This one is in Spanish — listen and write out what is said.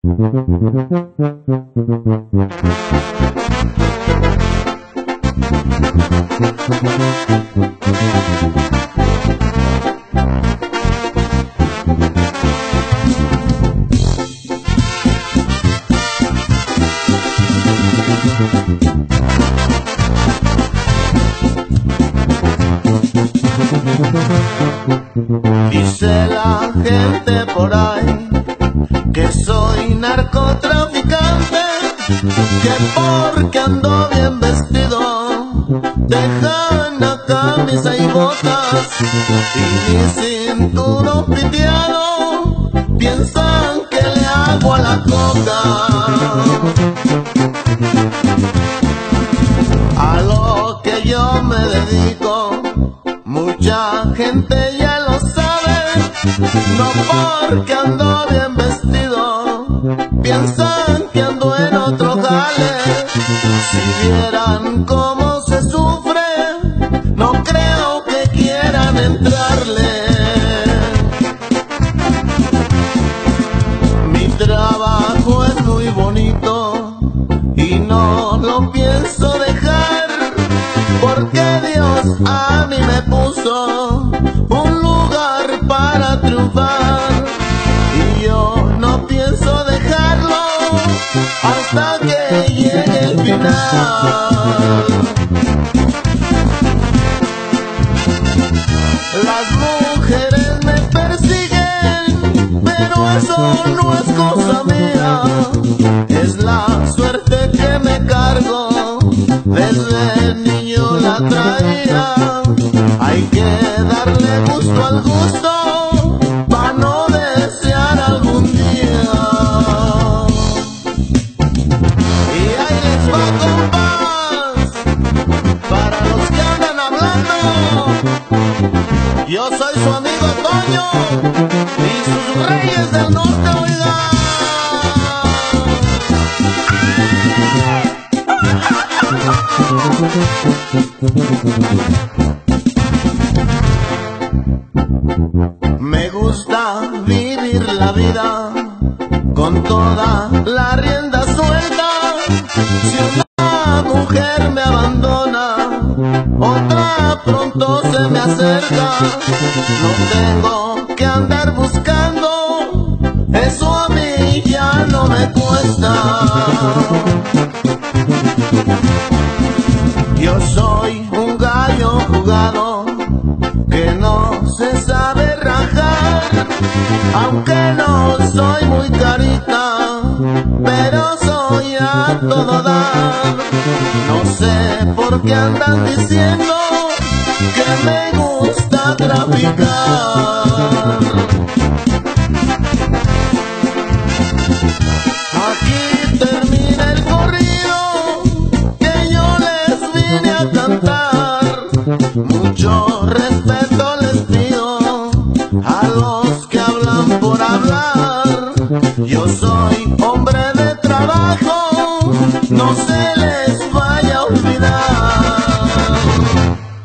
Dice la gente por ahí que soy narcotraficante, que porque ando bien vestido dejan a camisa y botas, y mi cinturón piteado piensan que le hago a la coca. A lo que yo me dedico mucha gente ya lo sabe, no porque ando bien vestido piensan que ando en otro jale. Si vieran cómo se sufre, no creo que quieran entrarle. Mi trabajo es muy bonito y no lo pienso dejar, porque Dios a mí me puso un lugar para triunfar, y yo no pienso dejarlo hasta que llegue el final. Las mujeres me persiguen, pero eso no es cosa mía, es la suerte que me cargo, desde niño la traía. Hay que darle gusto al gusto para no desear algún día. Y ahí les va, compás, para los que andan hablando. Yo soy su amigo Toño y sus reyes del norte, oigan. Me gusta vivir la vida con toda la rienda suelta. Si una mujer me abandona, otra pronto se me acerca. No tengo que andar buscando, eso a mí ya no me cuesta. Yo soy un gallo jugado que no se sabe rajar, aunque no soy muy carita, pero soy a todo dar. No sé por qué andan diciendo que me gusta traficar. Aquí termina el corrido que yo les vine a cantar. Mucho respeto les pido a los que hablan por hablar. Yo soy hombre de trabajo, no se les vaya a olvidar.